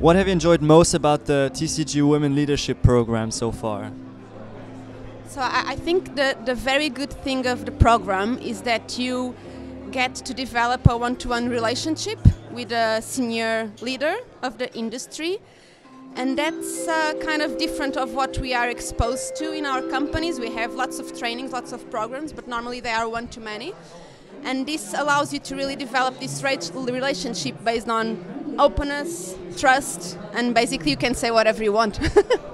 What have you enjoyed most about the TCG Women Leadership Program so far? So I think the very good thing of the program is that you get to develop a one-to-one relationship with a senior leader of the industry. And that's kind of different of what we are exposed to in our companies. We have lots of trainings, lots of programs, but normally they are one-to-many. And this allows you to really develop this relationship based on openness, trust, and basically you can say whatever you want.